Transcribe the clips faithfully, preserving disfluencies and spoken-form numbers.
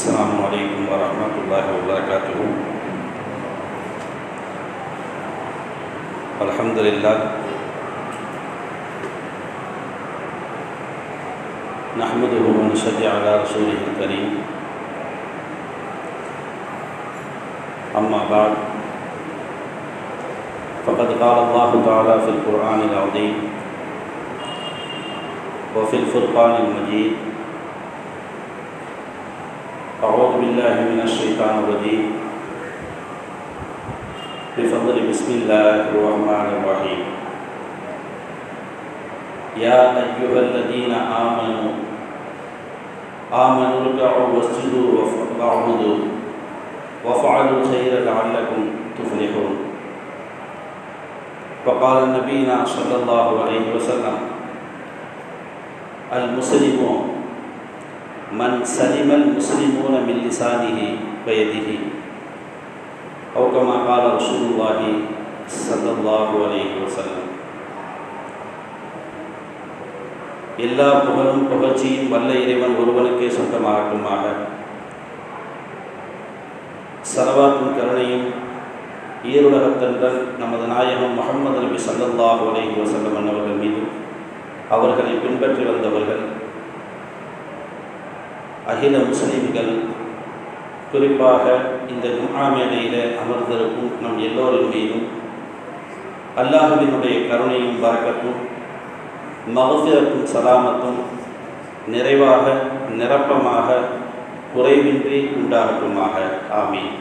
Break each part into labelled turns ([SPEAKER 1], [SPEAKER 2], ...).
[SPEAKER 1] السلام عليكم ورحمة الله وبركاته. الحمد لله نحمده ونصلي على رسوله الكريم. أما بعد فقد قال الله تعالى في القرآن العظيم وفي الفرقان المجيد: أعوذ بالله من الشيطان الرجيم بفضل بسم الله الرحمن الرحيم. يا أيها الذين آمنوا آمنوا اركعوا واسجدوا واعبدوا وافعلوا الخير لعلكم تفلحون. وقال نبينا صلى الله عليه وسلم: المسلم من سلم المسلمون من لسانه ويده، أو كما قال رسول الله صلى الله عليه وسلم. எல்லா புகழும் புகழ்ச்சியும் வல்ல இறைவன் ஒருவனுக்கே சொந்தமாகட்டுமாக. ஸலவாத்தும் கருணையும் ஈருலகத்தன்றன் நமது நாயகம் முஹம்மது நபி ஸல்லல்லாஹு அலைஹி வஸல்லம் அவர்கள் மீதும் அவர்களை பின்பற்றி வந்தவர்கள் அகில முஸ்லிம்கள், குறிப்பாக இந்த ஜும்ஆ மேடையில் அமர்ந்திருக்கும் நம் எல்லோரின் மீதும் அல்லாஹ்வினுடைய கருணையும் பரக்கத்தும் மஃபிரத்தும் சலாமத்தும் நிறைவாக நிரப்பமாக குறைவின்றி உண்டாகட்டுமாக. ஆமீன்.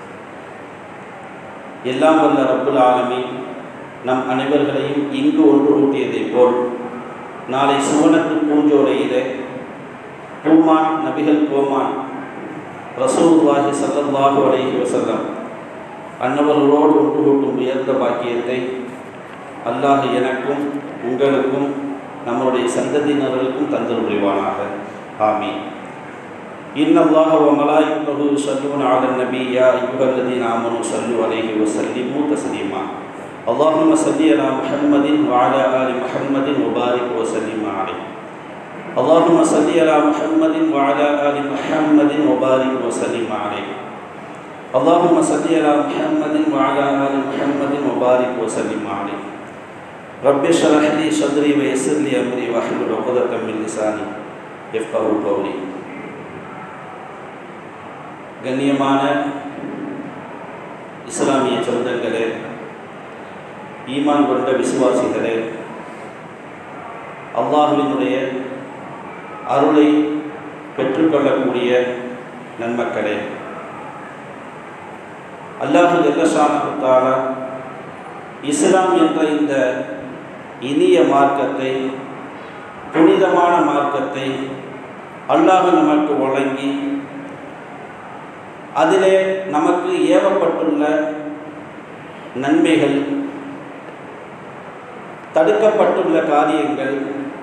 [SPEAKER 1] எல்லாம் வல்ல ரப்புல் ஆலமீன் நம் அனைவர்களையும் இங்கு ஒன்று கூட்டியதைப் போல் நாளை சுவனத்து பூஞ்சோலையிலே பூமான் நபிகள் கோமான் ரசூலுல்லாஹி ஸல்லல்லாஹு அலைஹி வஸல்லம் அன்னவர்களோடு ஒன்று கூட்டும் உயர்ந்த பாக்கியத்தை அல்லாஹ் எனக்கும் உங்களுக்கும் நம்முடைய சந்ததியினர்களுக்கும் தந்தல் புரிவானாக. ஆமீன். இன்னல்லாஹ வ மலாயிகத்துஹு யுஸல்லூன அலன் நபி யா அய்யுஹல்லதீன ஆமனூ ஸல்லூ அலைஹி வ ஸல்லிமூ தஸ்லீமா. அல்லாஹும்ம ஸல்லி அலா முஹம்மதின் வ அலா ஆலி முஹம்மதின் வ பாரிக் வ ஸல்லிம் அலைஹி. اللهم صل على محمد وعلى آل محمد وبارك وسلم عليه. اللهم صل على محمد وعلى آل محمد وبارك وسلم عليه. رب اشرح لي صدري ويسر لي أمري واحلل عقدة من لساني يفقهوا قولي. கண்ணியமான இஸ்லாமிய சொந்தங்களே, ஈமான் கொண்ட விசுவாசிகளே, அல்லாஹ்வினுடைய அருளை பெற்றுக்கொள்ளக்கூடிய நன்மக்களே, அல்லாஹு ஜல்லஷானஹு தஆலா இஸ்லாம் என்ற இந்த இனிய மார்க்கத்தை, புனிதமான மார்க்கத்தை அல்லாஹ் நமக்கு வழங்கி அதிலே நமக்கு ஏவப்பட்டுள்ள நன்மைகள், தடுக்கப்பட்டுள்ள காரியங்கள்,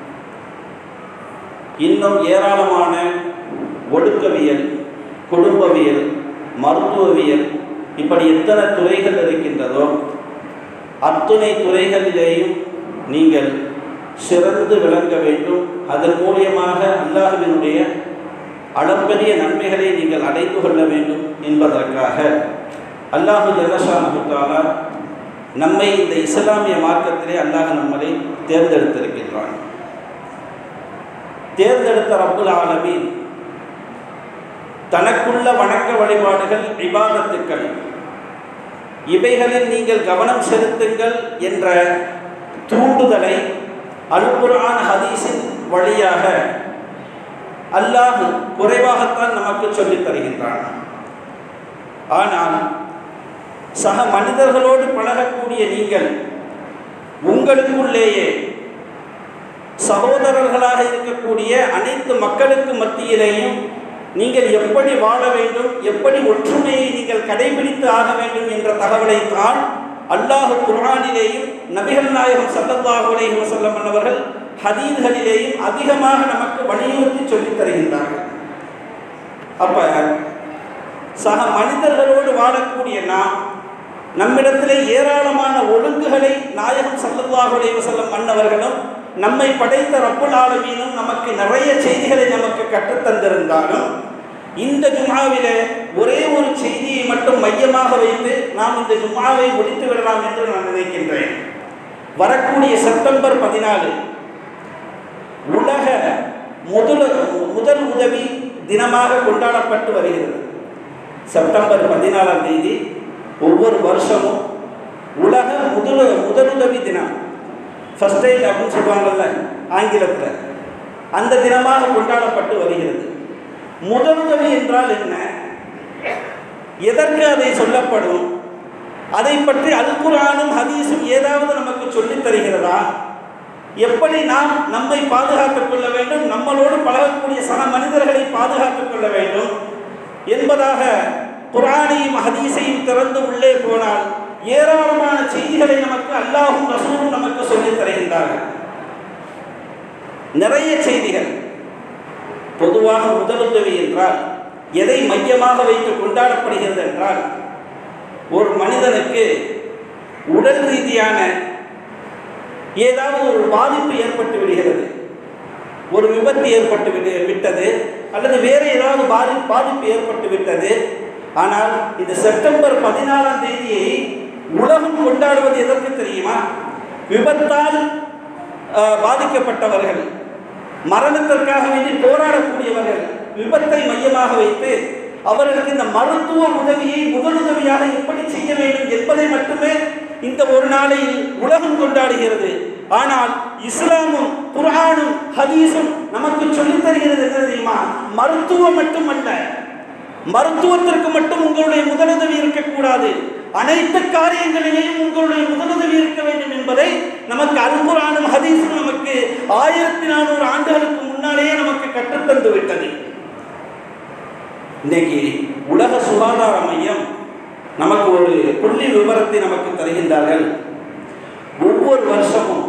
[SPEAKER 1] இன்னும் ஏராளமான ஒடுக்கவியல், குடும்பவியல், மருத்துவவியல், இப்படி எத்தனை துறைகள் இருக்கின்றதோ அத்துணை துறைகளிலேயும் நீங்கள் சிறந்து விளங்க வேண்டும். அதன் மூலியமாக அல்லாஹ்வினுடைய அளப்பரிய நன்மைகளை நீங்கள் அடைந்து கொள்ள வேண்டும் என்பதற்காக அல்லாஹ் ஜல்லஷானஹு தஆலா நம்மை இந்த இஸ்லாமிய மார்க்கத்திலே அல்லாஹ் நம்மளை தேர்ந்தெடுத்திருக்கின்றான். தேர்ந்தெடுத்த ரப்புல் ஆலமீன் தனக்குள்ள வணக்க வழிபாடுகள், இபாதத்துக்கள், இவைகளில் நீங்கள் கவனம் செலுத்துங்கள் என்ற தூண்டுதலை அல் குர்ஆன் ஹதீஸின் வழியாக அல்லாஹ் குறைவாகத்தான் நமக்கு சொல்லித் தருகின்றான். ஆனால் சக மனிதர்களோடு பழகக்கூடிய நீங்கள் உங்களுக்குள்ளேயே சகோதரர்களாக இருக்கக்கூடிய அனைத்து மக்களுக்கு மத்தியிலேயும் நீங்கள் எப்படி வாழ வேண்டும், எப்படி ஒற்றுமையை நீங்கள் கடைபிடித்து ஆக வேண்டும் என்ற தகவலை தான் அல்லாஹ் குர்ஆனிலேயும் நபிகள் நாயகம் ஸல்லல்லாஹு அலைஹி வஸல்லம் அவர்கள் ஹதீஸ்களிலேயும் அதிகமாக நமக்கு வலியுறுத்தி சொல்லித் தருகின்றார்கள். அப்ப சக மனிதர்களோடு வாழக்கூடிய நாம் நம்மிடத்திலே ஏராளமான ஒழுங்குகளை நாயகம் ஸல்லல்லாஹு அலைஹி வஸல்லம் அன்னவர்களும் நம்மை படைத்த ரப்புல் ஆலமீனும் நமக்கு நிறைய செய்திகளை நமக்கு கற்றுத்தந்திருந்தாலும் இந்த ஜும்ஆவிலே ஒரே ஒரு செய்தியை மட்டும் மையமாக வைத்து நாம் இந்த ஜும்ஆவை முடித்து விடலாம் என்று நான் நினைக்கின்றேன். வரக்கூடிய செப்டம்பர் பதினாலு உலக முதல் முதல் உதவி தினமாக கொண்டாடப்பட்டு வருகிறது. செப்டம்பர் பதினாலாம் தேதி ஒவ்வொரு வருஷமும் உலக முதல் முதலுதவி தினம், ஃபர்ஸ்ட் எய்ட் அப்படின்னு சொல்லுவாங்கல்ல ஆங்கிலத்தில், அந்த தினமாக கொண்டாடப்பட்டு வருகிறது. முதலுதவி என்றால் என்ன, எதற்கு அதை சொல்லப்படும், அதை பற்றி அல் குர்ஆனும் ஹதீஸும் ஏதாவது நமக்கு சொல்லித் தருகிறதா, எப்படி நாம் நம்மை பாதுகாத்துக் கொள்ள வேண்டும், நம்மளோடு பழகக்கூடிய சக மனிதர்களை பாதுகாத்துக் கொள்ள வேண்டும் என்பதாக குர்ஆனையும் ஹதீஸையும் திறந்து உள்ளே போனால் ஏராளமான செய்திகளை நமக்கு அல்லாஹ்வும் ரசூலும் நமக்கு சொல்லித் தருகின்றார்கள். நிறைய செய்திகள். பொதுவாக முதலுதவி என்றால் எதை மையமாக வைத்து கொண்டாடப்படுகிறது என்றால், ஒரு மனிதனுக்கு உடல் ரீதியான ஏதாவது ஒரு பாதிப்பு ஏற்பட்டு விடுகிறது, ஒரு விபத்து ஏற்பட்டு விட்டு விட்டது அல்லது வேறு ஏதாவது பாதி பாதிப்பு ஏற்பட்டு விட்டது. ஆனால் இந்த செப்டம்பர் பதினாலாம் தேதியை உலகம் கொண்டாடுவது எதற்கு தெரியுமா? விபத்தால் பாதிக்கப்பட்டவர்கள், மரணத்திற்காக வேண்டி போராடக்கூடியவர்கள், விபத்தை மையமாக வைத்து அவர்களுக்கு இந்த மருத்துவ உதவியை முதலுதவியாக எப்படி செய்ய வேண்டும் என்பதை மட்டுமே இந்த ஒரு நாளில் உலகம் கொண்டாடுகிறது. ஆனால் இஸ்லாமும் குர்ஆனும் ஹதீஸும் நமக்கு சொல்லித் தருகிறது என்ன தெரியுமா? மருத்துவம் மட்டுமல்ல, மருத்துவத்திற்கு மட்டும் உங்களுடைய முதலுதவி இருக்கக்கூடாது, அனைத்து காரியங்களிலேயும் உங்களுடைய முதலுதவி இருக்க வேண்டும் என்பதை நமக்கு அல் குர்ஆனும் ஹதீஸும் நமக்கு ஆயிரத்தி நானூறு ஆண்டுகளுக்கு முன்னாலேயே நமக்கு கற்றுத்தந்து விட்டது. இன்னைக்கு உலக சுகாதார மையம் நமக்கு ஒரு புள்ளி விவரத்தை நமக்கு தருகின்றார்கள். ஒவ்வொரு வருஷமும்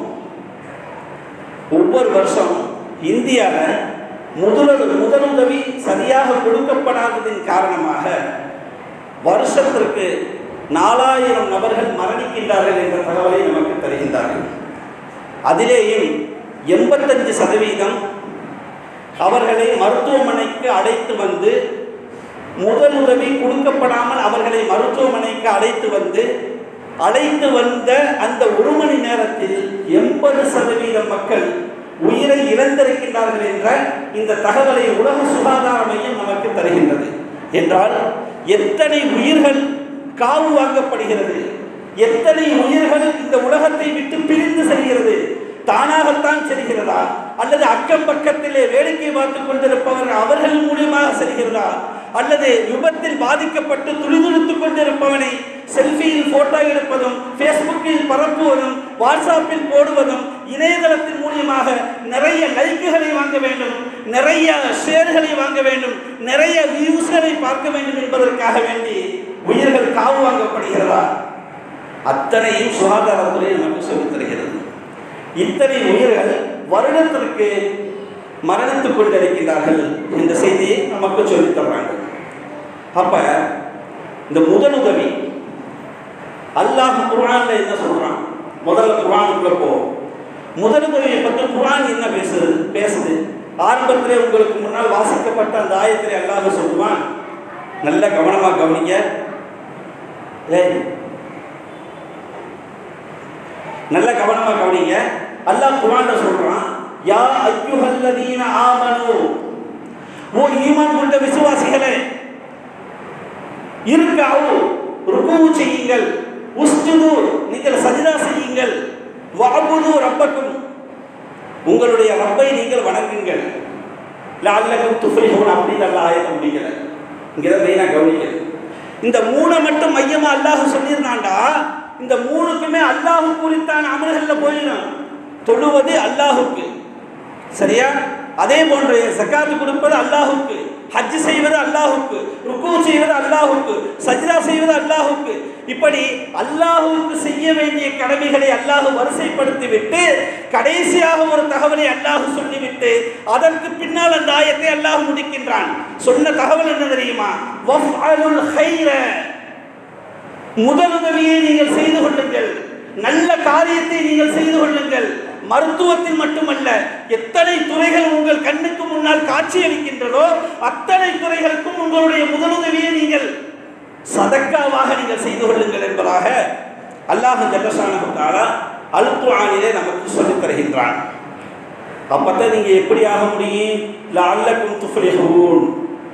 [SPEAKER 1] ஒவ்வொரு வருஷமும் இந்தியாவில் முதலு முதலுதவி சரியாக கொடுக்கப்படாததின் காரணமாக வருஷத்திற்கு நாலாயிரம் நபர்கள் மரணிக்கின்றார்கள் என்ற தகவலை நமக்கு தருகின்றார்கள். அதிலேயும் எண்பத்தஞ்சு சதவீதம் அவர்களை மருத்துவமனைக்கு அழைத்து வந்து, முதலுதவி கொடுக்கப்படாமல் அவர்களை மருத்துவமனைக்கு அழைத்து வந்து அழைத்து வந்த அந்த ஒரு மணி நேரத்தில் எண்பது சதவீதம் மக்கள் உயிரை இழந்திருக்கின்றார்கள் என்ற இந்த தகவலை உலக சுகாதார மையம் நமக்கு தருகின்றது. என்றால் எத்தனை உயிர்கள் காவு வாங்கப்படுகிறது, எத்தனை உயிர்கள் இந்த உலகத்தை விட்டு பிரிந்து செல்கிறது, தானாகத்தான் செல்கிறதா அல்லது அக்கம் பக்கத்திலே வேடிக்கை பார்த்து கொண்டிருப்பவர்கள் அவர்கள் மூலியமாக செல்கிறதா, அல்லது விபத்தில் பாதிக்கப்பட்டு துளிதுளித்துக் கொண்டிருப்பவனை செல்ஃபியில் போட்டோ எடுப்பதும் ஃபேஸ்புக்கில் பரப்புவதும் வாட்ஸ்அப்பில் போடுவதும் இணையதளத்தின் மூலியமாக நிறைய லைக்குகளை வாங்க வேண்டும், நிறைய ஷேர்களை வாங்க வேண்டும், நிறைய வியூஸ்களை பார்க்க வேண்டும் என்பதற்காக வேண்டி உயிர்கள் காவு வாங்கப்படுகிறதா? அத்தனையும் சுகாதாரத்துறை நமக்கு சொல்லித் தருகிறது. இத்தனை உயிர்கள் வருடத்திற்கு மரணித்துக் கொண்டிருக்கின்றார்கள் என்ற செய்தியை நமக்கு சொல்லித் தர்றாங்க. அப்ப இந்த முதலுதவி அல்லாஹ் குர்ஆன்ல என்ன சொல்றான்? முதல்ல குர்ஆனுக்குள்ள போ. முதலுதவியை பற்றி குர்ஆன் என்ன பேசுது பேசுது ஆரம்பத்திலே உங்களுக்கு முன்னால் வாசிக்கப்பட்ட அந்த ஆயத்திலே அல்லாஹ் சொல்லுவான், நல்ல கவனமா கவனிங்க. ஏய் நல்ல கவனமா கவனிங்க. அல்லாஹ் குர்ஆன்ல சொல்றான், யா அய்யுஹல்லதீன ஆமனூ, ஓ ஈமான் கொண்ட விசுவாசிகளே, இர்கஉ ருக்கு செய்யுங்கள், உஸ்ஜுது நீங்கள் சஜ்தா செய்யுங்கள், வஅபுது ரப்பக்கும் உங்களுடைய ரப்பை நீங்கள் வணங்குங்கள், லஅல்லகும் துஃப்லிஹூன் அப்படின்னு அல்லாஹ் ஆயத்தை முடிக்கல. இங்கே மெயினா கவனிக்கல. இந்த மூணை மட்டும் மையமா அல்லாஹ் சொல்லியிருந்தாண்டா இந்த மூணுக்குமே அல்லாஹ் குறித்தான அமல்கள்ல போயிடும். தொழுவது அல்லாஹுக்கு, சரியா? அதே போன்று ஜகாத் கொடுப்பது அல்லாஹுக்கு, ஹஜ் செய்வது அல்லாஹுக்கு, ருக்கு செய்வது அல்லாஹுக்கு, சஜ்தா செய்வது அல்லாஹுக்கு. இப்படி அல்லாஹுக்கு செய்ய வேண்டிய கடமைகளை அல்லாஹ் வரிசைப்படுத்தி விட்டு கடைசியாக ஒரு தகவலை அல்லாஹ் சொல்லிவிட்டு அதற்கு பின்னால் அந்த ஆயத்தை அல்லாஹ் முடிக்கின்றான். சொன்ன தகவல் என்ன தெரியுமா? வஃஅலுல் கைர, முதலுதவியை நீங்கள் செய்து கொள்ளுங்கள், நல்ல காரியத்தை நீங்கள் செய்து கொள்ளுங்கள். மருத்துவத்தில் மட்டுமல்ல, எத்தனை துறைகள் உங்கள் கண்ணுக்கு முன்னால் காட்சியளிக்கின்றதோ அத்தனை துறைகளுக்கும் உங்களுடைய முதலுதவியை நீங்கள் சதக்காவாக நீங்கள் செய்து கொள்ளுங்கள் என்பதாக அல்லாஹ் ஜல்ல ஷானஹு தஆலா அல் குர்ஆனிலே நமக்கு சொல்லித் தருகின்றான். அப்பதான் நீங்க எப்படி ஆக முடியும்? லஅல்லக்கும் துஃப்லிஹூன்,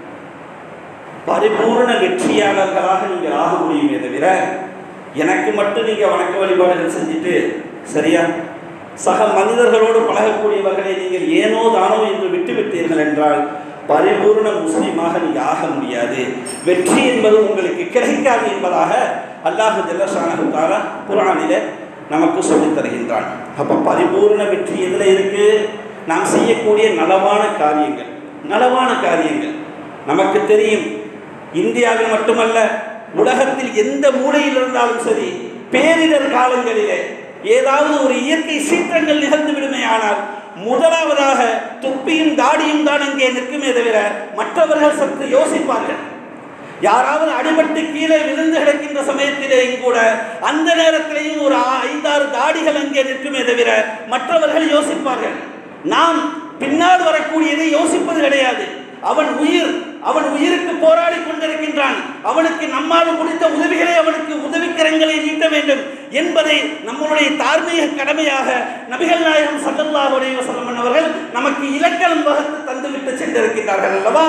[SPEAKER 1] பரிபூர்ண வெற்றியாளர்களாக நீங்கள் ஆக முடியுமே தவிர எனக்கு மட்டும் நீங்க வணக்க வழிபாடுகள் செஞ்சுட்டு சரியா சக மனிதர்களோடு பழகக்கூடியவர்களை நீங்கள் ஏனோ தானோ என்று விட்டுவிட்டீர்கள் என்றால் பரிபூர்ண முஸ்லீமாக நீங்க ஆக முடியாது. வெற்றி என்பது உங்களுக்கு கிடைக்காது என்பதாக அல்லாஹ் ஜல்ல ஷானஹு தஆலா குர்ஆனிலே நமக்கு சொல்லித் தருகின்றான். அப்ப பரிபூர்ண வெற்றி எதுல இருக்கு? நாம் செய்யக்கூடிய நலவான காரியங்கள். நலவான காரியங்கள் நமக்கு தெரியும். இந்தியாவில் மட்டுமல்ல, உலகத்தில் எந்த மூலையில் இருந்தாலும் சரி, பேரிடர் காலங்களிலே ஏதாவது ஒரு இயற்கை சீற்றங்கள் நிகழ்ந்து விடுமே ஆனால் முதலாவதாக துப்பியும் தாடியும் தான் அங்கே நிற்குமே தவிர மற்றவர்கள் சற்று யோசிப்பார்கள். யாராவது அடிபட்டு கீழே விழுந்து கிடக்கின்ற சமயத்திலேயும் கூட அந்த நேரத்திலேயும் ஒரு ஐந்தாறு தாடிகள் அங்கே நிற்குமே தவிர மற்றவர்கள் யோசிப்பார்கள். நாம் பின்னால் வரக்கூடியதை யோசிப்பது கிடையாது. அவன் உயிர் அவன் உயிருக்கு போராடி கொண்டிருக்கின்றான். அவனுக்கு நம்மால் முடித்த உதவிகளை, அவனுக்கு உதவிக்கரங்களை நீட்ட வேண்டும் என்பதை நம்மளுடைய தார்மீக கடமையாக நபிகள் நாயகம் ஸல்லல்லாஹு அலைஹி வஸல்லம் அவர்கள் நமக்கு இலக்கணம் வகுத்து தந்துவிட்டு சென்றிருக்கிறார்கள் அல்லவா?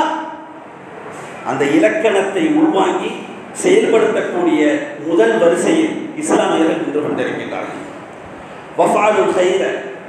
[SPEAKER 1] அந்த இலக்கணத்தை உள்வாங்கி செயல்படுத்தக்கூடிய முதல் வரிசையில் இஸ்லாமியர்கள் நின்று கொண்டிருக்கிறார்கள். வஃபாலுல் கைர,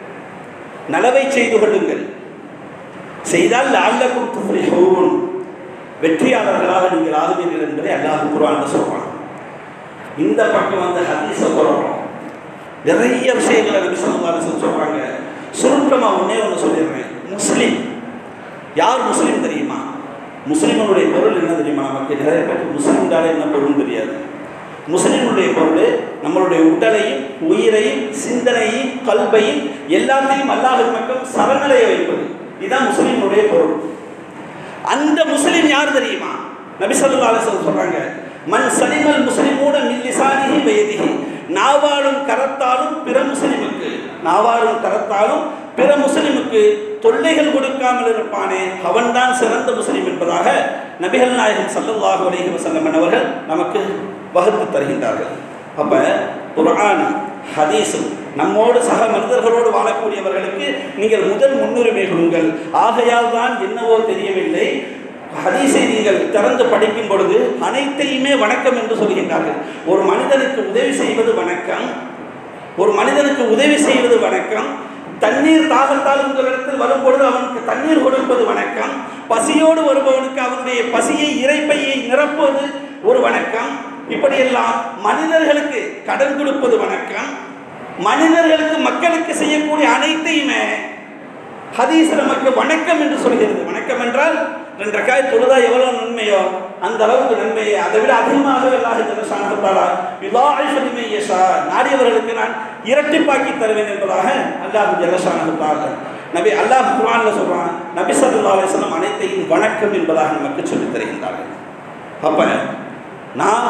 [SPEAKER 1] நலவை செய்து கொள்ளுங்கள். செய்தால் லஅல்லக்கும் துஃப்லிஹூன், வெற்றியாளர்களாக நீங்கள் ஆகுவீர்கள் என்பதை அல்லாஹ் குர்ஆனில் சொல்றான். இந்த பக்கம் வந்து ஹதீஸை சொல்றோம். நிறைய விஷயங்களை நபி ஸல்லல்லாஹு அலைஹி வஸல்லம் சொல்றாங்க. சுருக்கமாக ஒன்னே ஒன்று சொல்லிடுறேன். முஸ்லீம் யார்? முஸ்லீம் தெரியுமா? முஸ்லீமுடைய பொருள் என்ன தெரியுமா? நமக்கு நிறைய பேருக்கு முஸ்லீம்கால என்ன பொருள் தெரியாது. முஸ்லீமுடைய பொருள் நம்மளுடைய உடலையும் உயிரையும் சிந்தனையும் கல்வையும் எல்லாத்தையும் அல்லாஹ்வின் பக்கம் சரணடைய வைப்பது. இதுதான் முஸ்லீமுடைய பொருள். அந்த முஸ்லீம் யார் தெரியுமா? நபி ஸல்லல்லாஹு அலைஹி வஸல்லம் சொல்றாங்க, மன் சலிமல் முஸ்லிமூன மின் லிசானிஹி வ யதிஹி, நாவாலும் கரத்தாலும் பிற முஸ்லிமுக்கு நாவாலும் கரத்தாலும் பிற முஸ்லிமுக்கு தொல்லைகள் கொடுக்காமல் இருப்பானே அவன்தான் சிறந்த முஸ்லிம் என்பதாக நபிகள் நாயகம் ஸல்லல்லாஹு அலைஹி வஸல்லம் அவர்கள் நமக்கு வகுத்து தருகின்றார்கள். அப்ப குர்ஆன் ஹதீஸும் நம்மோடு சக மனிதர்களோடு வாழக்கூடியவர்களுக்கு நீங்கள் முதல் முன்னுரிமை கொடுங்கள். ஆகையால் தான் என்னவோ தெரியவில்லை, ஹதீஸை நீங்கள் திறந்து படிக்கும் பொழுது அனைத்தையுமே வணக்கம் என்று சொல்கின்றார்கள். ஒரு மனிதனுக்கு உதவி செய்வது வணக்கம், ஒரு மனிதனுக்கு உதவி செய்வது வணக்கம். தண்ணீர் தாகத்தால் உங்களிடத்தில் வரும்பொழுது அவனுக்கு தண்ணீர் கொடுப்பது வணக்கம். பசியோடு வருபவனுக்கு அவனுடைய பசியை இறைப்பையை நிரப்புவது ஒரு வணக்கம். இப்படியெல்லாம் மனிதர்களுக்கு கடன் கொடுப்பது வணக்கம். மனிதர்களுக்கு மக்களுக்கு செய்யக்கூடிய அனைத்தையுமே ஹதீஸ் நமக்கு வணக்கம் என்று சொல்கிறது. வணக்கம் என்றால் ரெண்டு ரக்காய் தொழுதா எவ்வளவு நன்மையோ அந்த அளவுக்கு நன்மையை அதை விட அதிகமாக அல்லாஹ் ஜல்ல ஷானஹு தஆலா யுதாஇஃபு லிமன் யஷா, நாடியவர்களுக்கு நான் இரட்டிப்பாக்கி தருவேன் என்பதாக அல்லாஹ் ஜல்ல ஷானஹு தஆலா நபி அல்லாஹ் குர்ஆன்ல சொல்றான். நபி ஸல்லல்லாஹு அலைஹி வஸல்லம் அனைத்தையும் வணக்கம் என்பதாக நமக்கு சொல்லித் தருகின்றார்கள். அப்ப நாம்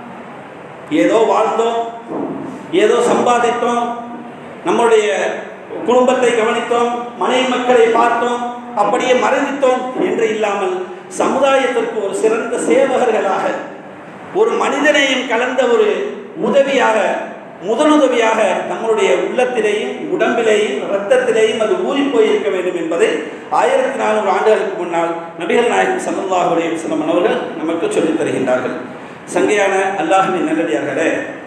[SPEAKER 1] ஏதோ வாழ்ந்தோம், ஏதோ சம்பாதித்தோம், நம்முடைய குடும்பத்தை கவனித்தோம், மனைவி மக்களை பார்த்தோம், அப்படியே மறந்துட்டோம் என்று இல்லாமல் சமுதாயத்திற்கு ஒரு சிறந்த சேவகர்களாக, ஒரு மனிதனையும் கலந்த ஒரு உதவியாக, முதலுதவியாக நம்மளுடைய உள்ளத்திலேயும் உடம்பிலேயும் இரத்தத்திலேயும் அது ஊறி போயிருக்க வேண்டும் என்பதை ஆயிரத்தி நானூறு ஆண்டுகளுக்கு முன்னால் நபிகள் நாயகம் ஸல்லல்லாஹு அலைஹி வஸல்லம் அவர்கள் நமக்கு சொல்லித் தருகின்றார்கள். சங்கையான அல்லாஹ்வின் நல்லடியார்களே,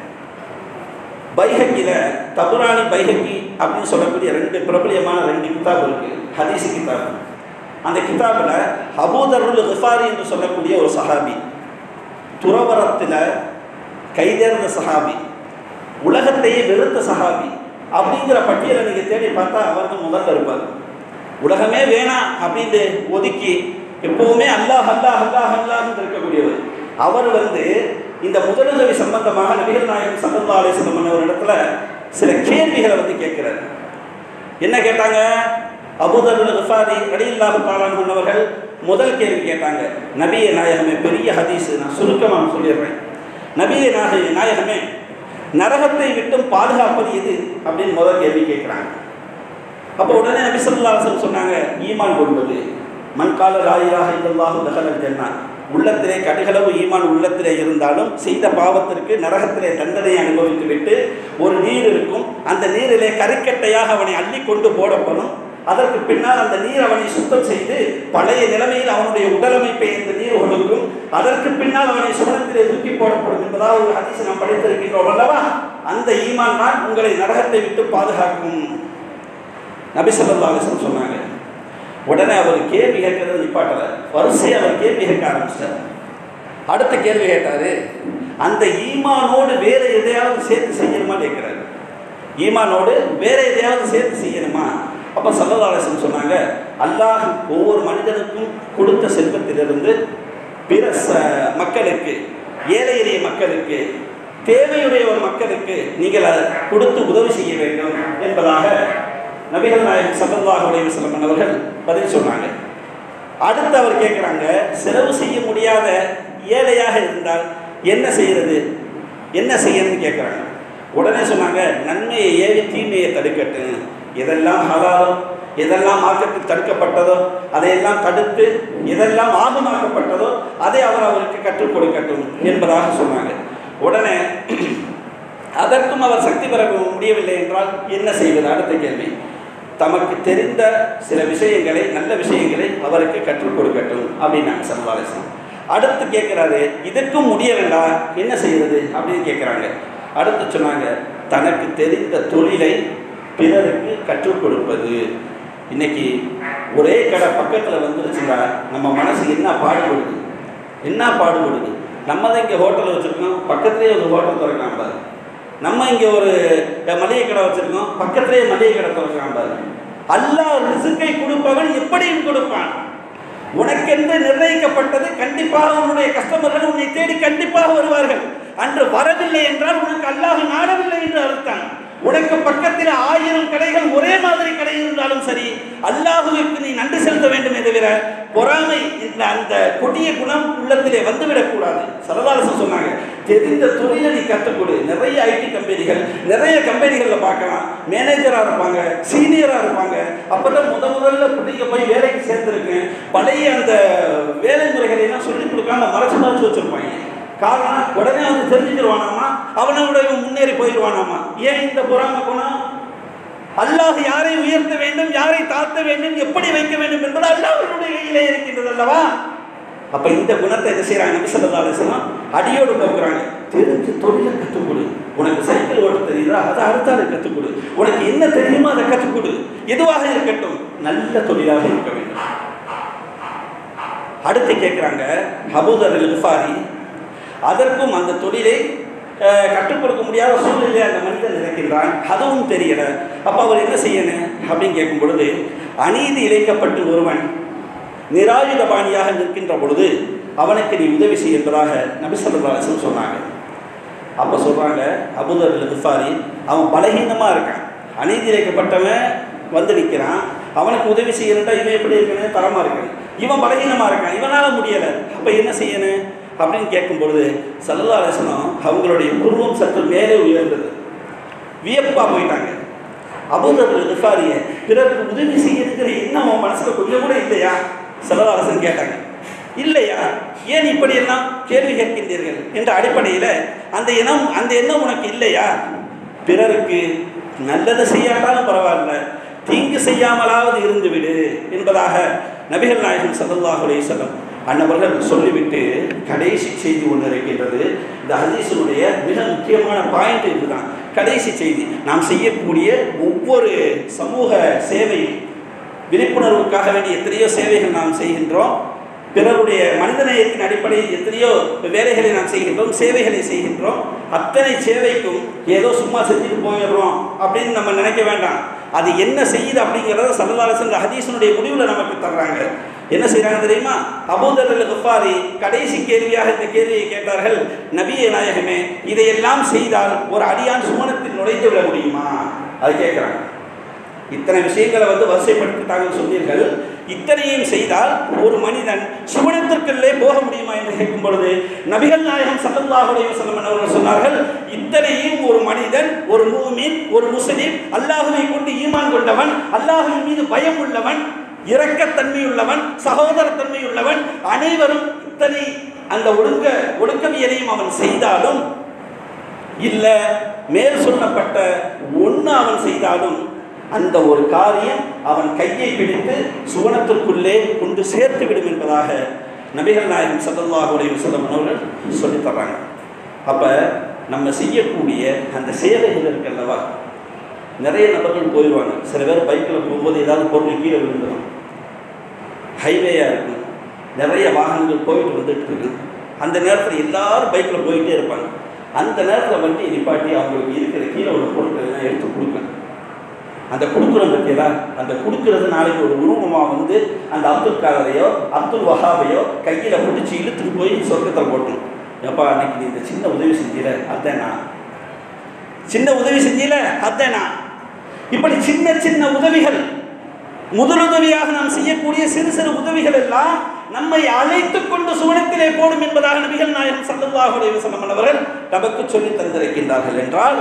[SPEAKER 1] பைஹக்கில தபுரானி பைஹக்கி அப்படின்னு சொல்லக்கூடிய ரெண்டு பிரபலியமான ரெண்டு கிதாப் இருக்கு, ஹதீஸ் கிதாப். அந்த கிதாபில் அபூதருல் கிஃபாரி என்று சொல்லக்கூடிய ஒரு சஹாபி, துறவரத்தில் கைதேர்ந்த சஹாபி, உலகத்தையே வெறுத்த சஹாபி அப்படிங்கிற பட்டியலை நீங்கள் தேடி பார்த்தா அவர் தான் முதல்ல இருப்பார். உலகமே வேணாம் அப்படின்னு ஒதுக்கி எப்பவுமே அல்லாஹ் அல்லாஹ் அல்லாஹ் அல்லாஹ் இருக்கக்கூடியவர். அவர் வந்து இந்த முதலுதவி சம்பந்தமாக நபிகள் நாயகம் ஸல்லல்லாஹு அலைஹி வஸல்லம் ஒரு இடத்துல சில கேள்விகளை வந்து கேட்கிறார். என்ன கேட்டாங்க? அபூதருல் கிஃபாரி ரலியல்லாஹு தஆலா அன்ஹு அவர்கள் முதல் கேள்வி கேட்டாங்க, நபியே நாயகமே, பெரிய ஹதீஸ், நான் சுருக்கமாக சொல்லிடுறேன். நபியே நாயகமே, நரகத்தை விட்டும் பாதுகாப்பது எது அப்படின்னு முதல் கேள்வி கேட்குறாங்க. அப்போ உடனே நபி ஸல்லல்லாஹு அலைஹி வஸல்லம் சொன்னாங்க, ஈமான் கொள்வது மன் கால லா இலாஹ இல்லல்லாஹு தஹலல் ஜன்னா, உள்ளத்திலே கடுகளவு ஈமான் உள்ளத்திலே இருந்தாலும் செய்த பாவத்திற்கு நரகத்திலே தண்டனை அனுபவித்து விட்டு ஒரு நீர் இருக்கும், அந்த நீரிலே கறிக்கட்டையாக அவனை அள்ளி கொண்டு போடப்படும். அதற்கு பின்னால் அந்த நீர் அவனை சுத்தம் செய்து பழைய நிலைமையில் அவனுடைய உடலமைப்பை இந்த நீர் ஒடுக்கும். அதற்கு பின்னால் அவனை சுவனத்திலே தூக்கி போடப்படும் என்பதாக ஒரு ஹதீஸ் நாம் படித்திருக்கின்றோம் அல்லவா? அந்த ஈமான் தான் உங்களை நரகத்தை விட்டு பாதுகாக்கும். நபி ஸல்லல்லாஹு அலைஹி வஸல்லம் சொன்னாங்க. உடனே அவர் கேள்வி கேட்கறது நிப்பாட்டல, வரிசையை அவர் கேள்வி கேட்க ஆரம்பிச்சிட்டார். அடுத்த கேள்வி கேட்டாரு, அந்த ஈமானோடு வேற எதையாவது சேர்த்து செய்யணுமா கேட்கிறாரு. ஈமானோடு வேற எதையாவது சேர்த்து செய்யணுமா? அப்போ ஸல்லல்லாஹு அலைஹி வஸல்லம் சொன்னாங்க, அல்லாஹ் ஒவ்வொரு மனிதனுக்கும் கொடுத்த செல்வத்திலிருந்து பிற மக்களுக்கு, ஏழை எளிய மக்களுக்கு, தேவையுடைய ஒரு மக்களுக்கு நீங்கள் கொடுத்து உதவி செய்ய வேண்டும் என்பதாக நபிகள் நாயகம் ஸல்லல்லாஹு அலைஹி வஸல்லம் அவர்கள் பதில் சொன்னாங்க. அடுத்து அவர் கேட்குறாங்க, செலவு செய்ய முடியாத ஏழையாக இருந்தால் என்ன செய்கிறது, என்ன செய்யணும்னு கேட்குறாங்க. உடனே சொன்னாங்க, நன்மையை ஏவி தீமையை தடுக்கட்டும், எதெல்லாம் ஹலாலோ எதெல்லாம் மார்க்கத்தில் தடுக்கப்பட்டதோ அதையெல்லாம் தடுத்து எதெல்லாம் ஆகமாக்கப்பட்டதோ அதை அவர் அவருக்கு கற்றுக் கொடுக்கட்டும் என்பதாக சொன்னாங்க. உடனே அதற்கும் அவர் சக்தி பெற முடியவில்லை என்றால் என்ன செய்வது? அடுத்த கேள்வி, தமக்கு தெரிந்த சில விஷயங்களை, நல்ல விஷயங்களை அவருக்கு கற்றுக் கொடுக்கட்டும் அப்படின்னாங்க ஸல்லல்லாஹு அலைஹி வஸல்லம். அடுத்து கேட்குறாரு, இதற்கும் முடியலைண்டா என்ன செய்யறது அப்படின்னு கேட்குறாங்க. அடுத்து சொன்னாங்க, தனக்கு தெரிந்த தொழிலை பிறருக்கு கற்றுக் கொடுப்பது. இன்னைக்கு ஒரே கடை பக்கத்தில் வந்துருச்சுன்னா நம்ம மனசு என்ன பாடுபடுது, என்ன பாடுபடுது. நம்ம தான் இங்கே ஹோட்டல் வச்சுருக்கோம், பக்கத்துலேயே ஒரு ஹோட்டல் திறக்கலாம் பாரு. நம்ம இங்கே ஒரு மளிகை கடை வச்சுருக்கோம், பக்கத்துலேயே மளிகை கடை திறக்கலாம் பாரு. அல்லாஹ் ரிஸ்கை கொடுப்பவன் எப்படியும் கொடுப்பான். உனக்கென்று நிர்ணயிக்கப்பட்டது, கண்டிப்பாக உன்னுடைய கஸ்டமர்கள் உன்னை தேடி கண்டிப்பாக வருவார்கள். அன்று வரவில்லை என்றால் உனக்கு அல்லாஹ் நாடவில்லை என்று அர்த்தம். உனக்கு பக்கத்தில் ஆயிரம் கடைகள் ஒரே மாதிரி கடை இருந்தாலும் சரி, அல்லாஹுவிற்கு நீ நன்றி செலுத்த வேண்டுமே தவிர பொறாமை இந்த அந்த கொடிய குணம் உள்ளத்திலே வந்துவிடக்கூடாது. ஸல்லல்லாஹு அலைஹி வஸல்லம் சொன்னாங்க, தெரிந்த தொழிலை நீ கற்றுக்கொடு. நிறைய ஐடி கம்பெனிகள், நிறைய கம்பெனிகளில் பார்க்கலாம், மேனேஜராக இருப்பாங்க, சீனியராக இருப்பாங்க. அப்போ தான் முத முதல்ல பிள்ளைங்க போய் வேலைக்கு சேர்ந்துருக்கேன், பழைய அந்த வேலை முறைகளை எல்லாம் சொல்லிக் கொடுக்காம மறைச்சு மறைச்சு வச்சுருப்பாங்க. காரணம், உடனே வந்து தெரிஞ்சுக்கிடுவானாமா, அவனோட முன்னேறி போயிடுவானாமா. ஏன் இந்த பொறாமை குணம்? அல்லாஹ் யாரை உயர்த்த வேண்டும், யாரை தாழ்த்த வேண்டும், எப்படி வைக்க வேண்டும் என்பது அல்லாஹ்வுடைய கையிலே இருக்கின்றது அல்லவா? அப்ப இந்த குணத்தை என்ன செய்யறாங்க? நபி ஸல்லல்லாஹு அலைஹி வஸல்லம் அடியோடு போக்குறாங்க. தெரிஞ்சு தொழிலை கற்றுக்கொடு. உனக்கு சைக்கிள் ஓட்ட தெரியுதா, அதை அடுத்தால கற்றுக்கொடு. உனக்கு என்ன தெரியுமோ அதை கற்றுக்கொடு. எதுவாக இருக்கட்டும், நல்ல தொழிலாக இருக்க வேண்டும். அடுத்து கேட்குறாங்க, அபூ தர் அல்-கிஃபாரி, அதற்கும் அந்த தொழிலை கற்றுக் கொடுக்க முடியாத சூழ்நிலை அந்த மனிதன் நினைக்கின்றான், அதுவும் தெரியல. அப்போ அவர் என்ன செய்யணும் அப்படின்னு கேட்கும் பொழுது, அநீதி இழைக்கப்பட்டு ஒருவன் நிராயுதபாணியாக நிற்கின்ற பொழுது அவனுக்கு நீ உதவி செய்ய என்பதாக நபி ஸல்லல்லாஹு அலைஹி வஸல்லம் சொன்னாங்க. அப்போ சொல்கிறாங்க, அபூ தர் அல்-கிஃபாரி அவன் பலகீனமாக இருக்கான், அநீதி இழைக்கப்பட்டவன் வந்து நிற்கிறான், அவனுக்கு உதவி செய்யணுன்றா இவன் எப்படி இருக்கணும், தரமாக இருக்கணும். இவன் பலகீனமாக இருக்கான், இவனால் முடியலை. அப்போ என்ன செய்யணும் அப்படின்னு கேட்கும்பொழுது ஸல்லல்லாஹு அலைஹி வஸல்லம் அவங்களுடைய உருவம் சற்று மேலே உயர்ந்தது. வியப்பாக போயிட்டாங்க. அபூ தர் அல்-கிஃபாரியை பிறருக்கு உதவி செய்யறதுங்கிற எண்ணம் அவன் மனசில் கொஞ்சம் கூட இல்லையா? ஸல்லல்லாஹு அலைஹி வஸல்லம் கேட்டாங்க. இல்லையா, ஏன் இப்படியெல்லாம் கேள்வி கேட்கின்றீர்கள் என்ற அடிப்படையில் அந்த எண்ணம் அந்த எண்ணம் உனக்கு இல்லையா? பிறருக்கு நல்லது செய்யாட்டாலும் பரவாயில்ல, தீங்கு செய்யாமலாவது இருந்துவிடு என்பதாக நபிகள் நாயகம் ஸல்லல்லாஹு அலைஹி வஸல்லம் அன்னவர்கள் சொல்லிவிட்டு கடைசி செய்தி ஒன்று இருக்கின்றது. இந்த ஹதீஸினுடைய மிக முக்கியமான பாயிண்ட் இதுதான். கடைசி செய்தி, நாம் செய்யக்கூடிய ஒவ்வொரு சமூக சேவை, விழிப்புணர்வுக்காக வேண்டிய எத்தனையோ சேவைகள் நாம் செய்கின்றோம். பிறருடைய மனிதநேயத்தின் அடிப்படையில் எத்தனையோ வேலைகளை நாம் செய்கின்றோம், சேவைகளை செய்கின்றோம். அத்தனை சேவைக்கும் ஏதோ சும்மா செஞ்சுட்டு போயிடுறோம் அப்படின்னு நம்ம நினைக்க வேண்டாம். அது என்ன செய்யுது அப்படிங்கிறத ஸல்லல்லாஹு அலைஹி வஸல்லம் ஹதீஸினுடைய முடிவில் நமக்கு தர்றாங்க. என்ன செய்கிறாங்க தெரியுமா? அபூ தர் அல்-கிஃபாரி கடைசி கேள்வியாக இந்த கேள்வியை கேட்டார்கள், நபியே நாயகமே, இதையெல்லாம் செய்தால் ஒரு அடியான் சுவனத்தில் நுழைந்து விட முடியுமா? அது கேட்குறாங்க. இத்தனை விஷயங்களை வந்து வரிசைப்படுத்திட்டாங்கன்னு சொன்னீர்கள், இத்தனையும் செய்தால் ஒரு மனிதன் சுவனத்திற்குள்ளே போக முடியுமா என்று கேட்கும் பொழுது நபிகள் நாயகம் ஸல்லல்லாஹு அலைஹி வஸல்லம் அவர்கள் சொன்னார்கள், இத்தனையும் ஒரு மனிதன், ஒரு மூமின், ஒரு முஸ்லிம், அல்லாஹ்வை கொண்டு ஈமான் கொண்டவன், அல்லாஹ்வின் மீது பயம் உள்ளவன், இரக்கத்தன்மையுள்ளவன், சகோதரத்தன்மையுள்ளவன், அனைவரும் இத்தனை அந்த ஒழுங்க ஒழுக்கவியலையும் அவன் செய்தாலும், இல்ல மேல் சொல்லப்பட்ட ஒன்று அவன் செய்தாலும் அந்த ஒரு காரியம் அவன் கையை பிடித்து சுவனத்திற்குள்ளே கொண்டு சேர்த்து விடும் என்பதாக நபிகள் நாயகம் ஸல்லல்லாஹு அலைஹி வஸல்லம் அவர்கள் சொல்லித் தர்றாங்க. அப்போ நம்ம செய்யக்கூடிய அந்த சேவைகள் இருக்கல்லவா, நிறைய நபர்கள் போயிடுவாங்க. சில பேர் பைக்கில் போகும்போது ஏதாவது பொருள் கீழே விழுந்துடும், ஹைவேயாக இருக்கும், நிறைய வாகனங்கள் போயிட்டு வந்துட்டு இருக்கு. அந்த நேரத்தில் எல்லாரும் பைக்கில் போயிட்டே இருப்பாங்க. அந்த நேரத்தில் வண்டி நிப்பாட்டி அவங்களுக்கு இருக்கிற கீழே உள்ள பொருட்களை எடுத்து கொடுப்பேன். அந்த கொடுக்குறோம் பற்றியெல்லாம் அந்த கொடுக்குறது நாளைக்கு ஒரு உருவமாக வந்து அந்த அப்துல் காதரையோ அப்துல் வஹாபையோ கையில் பிடிச்சி இழுத்துட்டு போய் சொர்க்கத்தில் போட்டணும். எப்பா அன்னைக்கு நீ இந்த சின்ன உதவி செஞ்சில அத்தேனா, சின்ன உதவி செஞ்சில அத்தேனா. இப்படி சின்ன சின்ன உதவிகள், முதலுதவியாக நாம் செய்யக்கூடிய சிறு சிறு உதவிகள் எல்லாம் நம்மை அழைத்து கொண்டு சுவனத்திலே போடும் என்பதாக நபிகள் நாயகம் ஸல்லல்லாஹு அலைஹி வஸல்லம் அவர்கள் நமக்கு சொல்லி தந்திருக்கின்றார்கள். என்றால்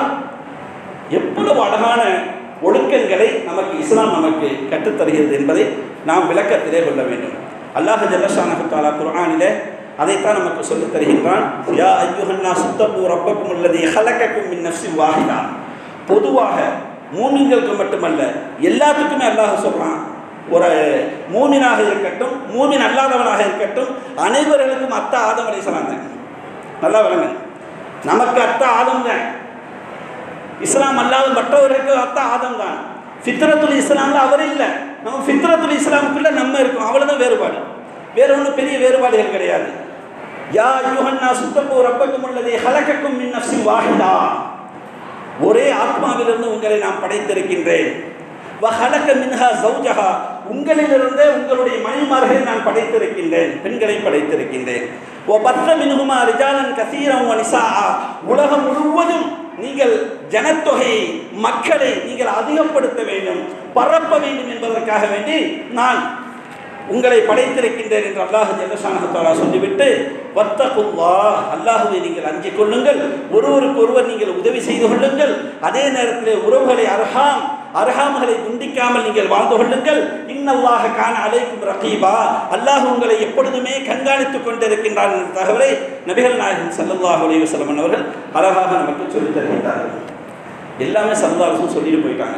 [SPEAKER 1] எவ்வளவு அழகான ஒழுக்கங்களை நமக்கு இஸ்லாம் நமக்கு கற்றுத்தருகிறது என்பதை நாம் விளக்கத்திலே கொள்ள வேண்டும். அல்லாஹ் ஜல்ல ஷானஹு தஆலா குர்ஆனிலே அதைத்தான் நமக்கு சொல்லித் தருகின்றான். யா அய்யுஹன்னாஸ் தக்கூ ரப்பக்கும் அல்லதீ ஹலகக்கும் மின் நஃப்ஸின் வாஹிதா. பொதுவாக மூமின்களுக்கு மட்டுமல்ல, எல்லாத்துக்குமே அல்லாஹ் சொல்றான். ஒரு மூமினாக இருக்கட்டும், மூமின் அல்லாதவனாக இருக்கட்டும், அனைவர்களுக்கும் அத்தா ஆதம் அலைஹிஸ்ஸலாம் தான். நல்லா விளங்க, நமக்கு அத்தா ஆதம் தான். இஸ்லாம் அல்லாத மற்றவர்களுக்கு அத்தா ஆதம் தான். ஃபித்ரத்துல் இஸ்லாம்ல அவர் இல்லை, நம்ம ஃபித்ரத்துல் இஸ்லாமுக்குள்ள நம்ம இருக்கோம், அவ்வளோதான் வேறுபாடு. வேற ஒன்றும் பெரிய வேறுபாடுகள் கிடையாது. யா அய்யுஹன்னாஸ் தக்கூ ரப்பக்கும் அல்லதீ ஹலகக்கும் மின் நஃப்ஸின் வாஹிதா. ஒரே ஆத்மாவிலிருந்து உங்களை நான் படைத்திருக்கின்றேன். வஹலக மின்ஹா ஸௌஜஹா. உங்களிலிருந்தே உங்களுடைய மனைவிமார்களை நான் படைத்திருக்கின்றேன், பெண்களை படைத்திருக்கின்றேன். வபத்த மின்ஹுமா ரிஜாலன் கஸீரன் வ நிஸாஆ. உலகம் முழுவதும் நீங்கள் ஜனத்தொகையை, மக்களை நீங்கள் அதிகப்படுத்த வேண்டும், பரப்ப வேண்டும் என்பதற்காக வேண்டி நான் உங்களை படைத்திருக்கின்றேன் என்று அல்லாஹ் ஜல்ல ஷானஹு தஆலா சொல்லிவிட்டு, வத்தகுல்லாஹ், அல்லாஹ்வை நீங்கள் அஞ்சிக் கொள்ளுங்கள், ஒருவருக்கு ஒருவர் நீங்கள் உதவி செய்து கொள்ளுங்கள், அதே நேரத்தில் உறவுகளை அர்ஹாம் அர்ஹாம்களை துண்டிக்காமல் நீங்கள் வாழ்ந்து கொள்ளுங்கள். இன்னல்லாஹ கான அலைக்கும் ரகீபா. அல்லாஹ் உங்களை எப்பொழுதுமே கண்காணித்துக் கொண்டிருக்கின்றார் என்ற தகவலை நபிகள் நாயகம் ஸல்லல்லாஹு அலைஹி வஸல்லம் அவர்கள் அழகாக நமக்கு சொல்லித் தருகின்றார்கள். எல்லாமே ஸல்லல்லாஹு அலைஹி வஸல்லம் சொல்லிட்டு போயிட்டாங்க.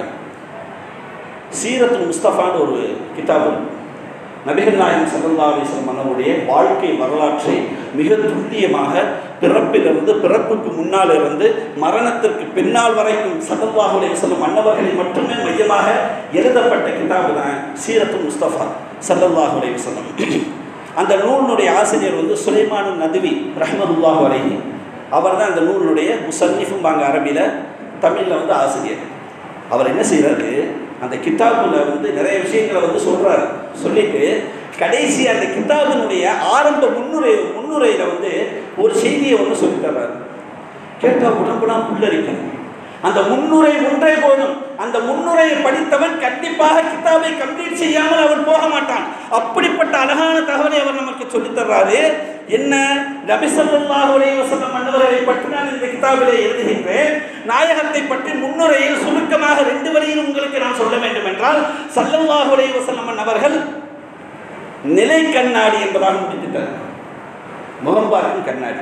[SPEAKER 1] சீரத்துல் முஸ்தஃபான்னு ஒரு கிதாபு, நபிகள் நாயகம் ஸல்லல்லாஹு அலைஹி வஸல்லம் அவருடைய வாழ்க்கை வரலாற்றை மிக துல்லியமாக பிறப்பிலிருந்து பிறப்புக்கு முன்னால் இருந்து மரணத்திற்கு பின்னால் வரைக்கும் ஸல்லல்லாஹு அலைஹி வஸல்லம் மன்னவர்களை மட்டுமே மையமாக எழுதப்பட்ட கிதாபு தான் சீரத்துல் முஸ்தஃபா ஸல்லல்லாஹு அலைஹி வஸல்லம். அந்த நூலினுடைய ஆசிரியர் வந்து சுலைமான் நதுவி ரஹ்மத்துல்லாஹி அலைஹி. அவர் தான் அந்த நூலினுடைய முஸன்னிஃபும் பாங்க அரபியில், தமிழில் வந்து ஆசிரியர். அவர் என்ன செய்கிறாரு, அந்த கிதாபுல வந்து நிறைய விஷயங்களை வந்து சொல்கிறாரு. சொல்லிட்டு கடைசி அந்த கிதாபினுடைய ஆரம்ப முன்னுரை முன்னுரையில் வந்து ஒரு செய்தியை வந்து சொல்லித்தர்றாரு. கேட்டால் உடம்புலாம் புல்லரிக்கணும். அந்த முன்னுரை ஒன்றே போதும். அந்த முன்னுரையை படித்தவன் கண்டிப்பாக கிதாபை கம்ப்ளீட் செய்யாமல் அவன் போக மாட்டான். அப்படிப்பட்ட அழகான தகவலை அவர் நமக்கு சொல்லித்தர்றாரு. என்ன, நபி ஸல்லல்லாஹு அலைஹி வஸல்லம் மன்னவர்களை பற்றி நான் இந்த கிதாபிலே எழுதுகின்றேன். நாயகத்தை பற்றி முன்னுரையில் சுருக்கமாக ரெண்டு வரியில் உங்களுக்கு நான் சொல்ல வேண்டும் என்றால், ஸல்லல்லாஹு அலைஹி வஸல்லம் மன்னவர்கள் நிலை கண்ணாடி என்பதாக முடித்துட்டார். முகம் பார்க்கும் கண்ணாடி.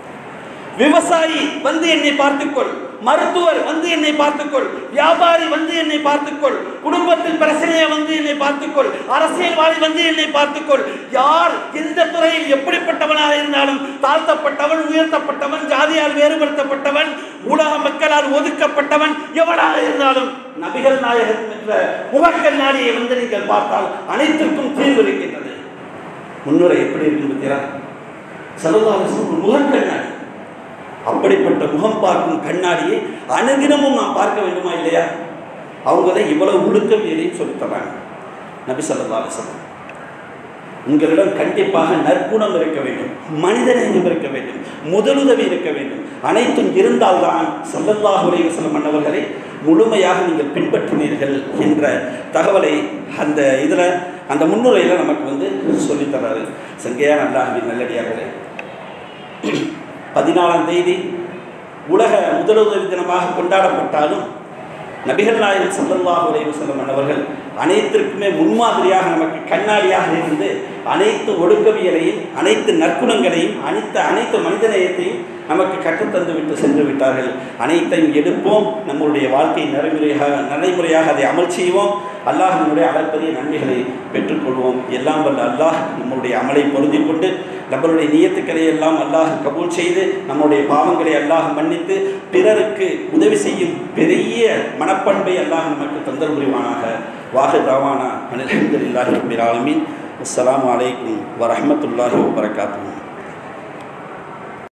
[SPEAKER 1] விவசாயி வந்து என்னை பார்த்துக்கொள், மருத்துவர் வந்து என்னை பார்த்துக்கொள், வியாபாரி வந்து என்னை பார்த்துக்கொள், குடும்பத்தில் பிரச்சனையை வந்து என்னை பார்த்துக்கொள், அரசியல்வாதி வந்து என்னை பார்த்துக்கொள். யார் எந்த துறையில் எப்படிப்பட்டவனாக இருந்தாலும், தாழ்த்தப்பட்டவன், உயர்த்தப்பட்டவன், ஜாதியால் வேறுபடுத்தப்பட்டவன், உலக மக்களால் ஒதுக்கப்பட்டவன் எவனாக இருந்தாலும் நபிகள் நாயகம் என்ற முகக்கண்ணாடியை வந்து நீங்கள் பார்த்தால் அனைத்திற்கும் தீர்வு இருக்கின்றது. முன்னுரை எப்படி இருக்கு பார்த்தீங்களா? ஸல்லல்லாஹு அலைஹி வஸல்லம் முகக்கண்ணாடி. அப்படிப்பட்ட முகம் பார்க்கும் கண்ணாடியை அனுதினமும் நாம் பார்க்க வேண்டுமா இல்லையா? அவங்க தான் இவ்வளவு ஒழுக்கவியலையும் சொல்லித்தராங்க. நபி ஸல்லல்லாஹு அலைஹி வஸல்லம், உங்களிடம் கண்டிப்பாக நற்குணம் இருக்க வேண்டும், மனிதநேயம் இருக்க வேண்டும், முதலுதவி இருக்க வேண்டும். அனைத்தும் இருந்தால்தான் ஸல்லல்லாஹு அலைஹி வஸல்லம் மன்னவர்களை முழுமையாக நீங்கள் பின்பற்றினீர்கள் என்ற தகவலை அந்த இதில் அந்த முன்னுரையில் நமக்கு வந்து சொல்லித்தராரு. சங்கையான அல்லாஹ்வின் நல்லடியார்களே, பதினாலாம் தேதி உலக முதலுதவி தினமாக கொண்டாடப்பட்டாலும் நபிகள் நாயகம் ஸல்லல்லாஹு அலைஹி வஸல்லம் அவர்கள் அனைத்திற்குமே முன்மாதிரியாக நமக்கு கண்ணாடியாக இருந்து அனைத்து ஒழுக்கவியலையும் அனைத்து நற்குணங்களையும் அனைத்து அனைத்து மனிதநேயத்தையும் நமக்கு கற்றுத்தந்து விட்டு சென்று விட்டார்கள். அனைத்தையும் எடுப்போம், நம்முடைய வாழ்க்கை நடைமுறையாக நடைமுறையாக அதை அமல் செய்வோம், அல்லாஹ் நம்முடைய அளப்பரிய நன்மைகளை பெற்றுக்கொள்வோம். எல்லாம் வல்ல அல்லாஹ் நம்முடைய அமலை பொருந்திக் கொண்டு நம்மளுடைய நியத்துக்களை எல்லாம் அல்லாஹ் கபூல் செய்து நம்முடைய பாவங்களை அல்லாஹ் மன்னித்து பிறருக்கு உதவி செய்யும் பெரிய மனப்பண்பை அல்லாஹ் நமக்கு தந்தல் புரிவானாக. வாஹு தாவானா அல்ஹம்துலில்லாஹி ரப்பில் ஆலமீன். அஸ்ஸலாமு அலைக்கும் வரஹ்மத்துல்லாஹி வபரகாத்துஹு.